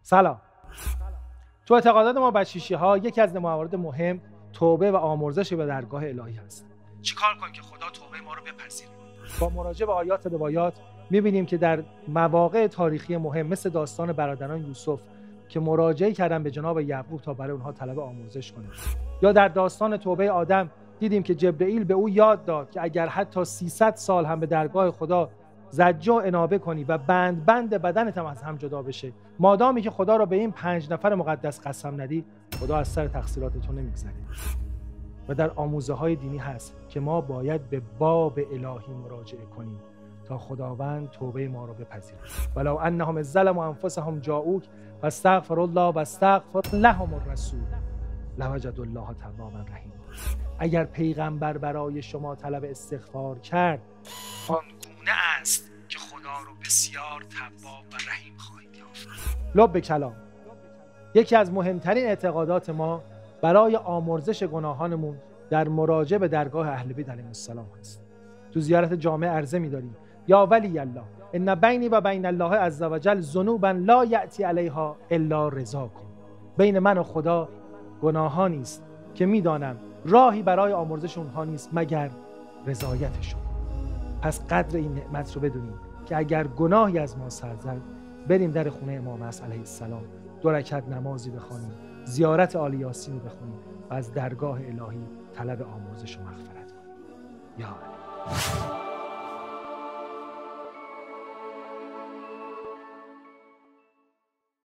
سلام. تو اعتقادات ما بشیشی‌ها یکی از موارد مهم توبه و آمرزش به درگاه الهی هست. چیکار کنیم که خدا توبه ما رو بپذیره؟ با مراجعه به آیات روایات می‌بینیم که در مواقع تاریخی مهم مثل داستان برادران یوسف که مراجعه کردن به جناب یعقوب تا برای اونها طلب آمرزش کنه، یا در داستان توبه آدم دیدیم که جبرئیل به او یاد داد که اگر حتی 300 سال هم به درگاه خدا زجه و انابه کنی و بند بدنت هم از هم جدا بشه، مادامی که خدا را به این 5 نفر مقدس قسم ندی، خدا از سر تقصیرات تو نمیگذره. و در آموزه های دینی هست که ما باید به باب الهی مراجعه کنیم تا خداوند توبه ما رو بپذیره. ولو انهم ظلموا انفسهم جاءوک واستغفروا الله واستغفر لهم الرسول لوجدوا الله توابا رحیما. اگر پیغمبر برای شما طلب استغفار کرد، آن گونه است که خدا رو بسیار تواب و رحیم خواهید یافت. لب کلام، یکی از مهمترین اعتقادات ما برای آمرزش گناهانمون در مراجعه به درگاه اهل بیت علیهم السلام هست. تو زیارت جامع عرضه می‌داریم یا ولی الله ان بینی و بین الله عز وجل ذنوبا لا یأتی علیها الا رضاکم. بین من و خدا گناهانی است که میدانم راهی برای آمرزش اونها نیست مگر رضایت شما. پس قدر این نعمت رو بدونیم که اگر گناهی از ما سر زد، بریم در خونه امام عصر علیه السلام 2 رکعت نمازی بخوانیم، زیارت آل یاسین بخونیم و از درگاه الهی طلب آمرزش و مغفرت کنیم. یا علی.